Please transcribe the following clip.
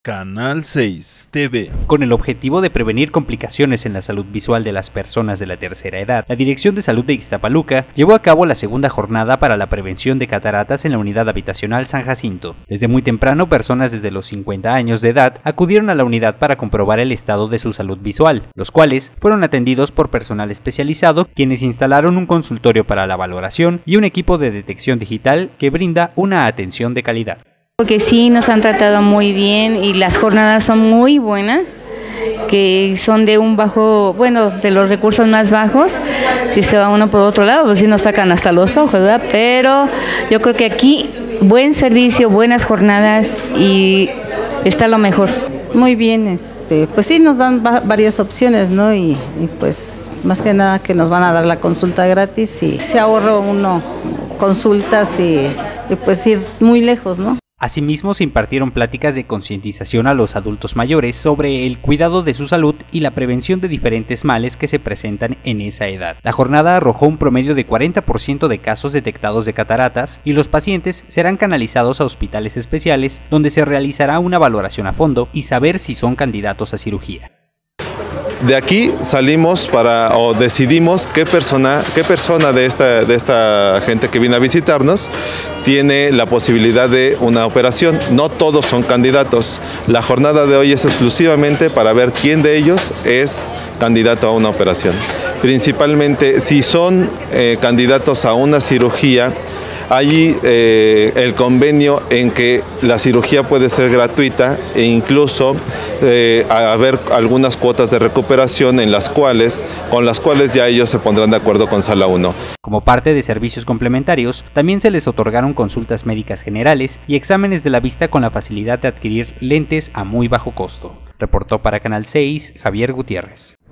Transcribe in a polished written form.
Canal 6 TV. Con el objetivo de prevenir complicaciones en la salud visual de las personas de la tercera edad, la Dirección de Salud de Ixtapaluca llevó a cabo la segunda jornada para la prevención de cataratas en la unidad habitacional San Jacinto. Desde muy temprano, personas desde los 50 años de edad acudieron a la unidad para comprobar el estado de su salud visual, los cuales fueron atendidos por personal especializado, quienes instalaron un consultorio para la valoración y un equipo de detección digital que brinda una atención de calidad. Porque sí, nos han tratado muy bien y las jornadas son muy buenas, que son de un bajo, bueno, de los recursos más bajos. Si se va uno por otro lado, pues sí nos sacan hasta los ojos, ¿verdad? Pero yo creo que aquí buen servicio, buenas jornadas y está lo mejor. Muy bien, pues sí nos dan varias opciones, ¿no? Y pues más que nada que nos van a dar la consulta gratis y se ahorra uno consultas y pues ir muy lejos, ¿no? Asimismo, se impartieron pláticas de concientización a los adultos mayores sobre el cuidado de su salud y la prevención de diferentes males que se presentan en esa edad. La jornada arrojó un promedio de 40% de casos detectados de cataratas y los pacientes serán canalizados a hospitales especiales donde se realizará una valoración a fondo y saber si son candidatos a cirugía. De aquí salimos decidimos qué persona de esta gente que viene a visitarnos tiene la posibilidad de una operación. No todos son candidatos. La jornada de hoy es exclusivamente para ver quién de ellos es candidato a una operación. Principalmente si son candidatos a una cirugía, hay el convenio en que la cirugía puede ser gratuita e incluso haber algunas cuotas de recuperación con las cuales ya ellos se pondrán de acuerdo con Sala 1. Como parte de servicios complementarios, también se les otorgaron consultas médicas generales y exámenes de la vista con la facilidad de adquirir lentes a muy bajo costo. Reportó para Canal 6, Javier Gutiérrez.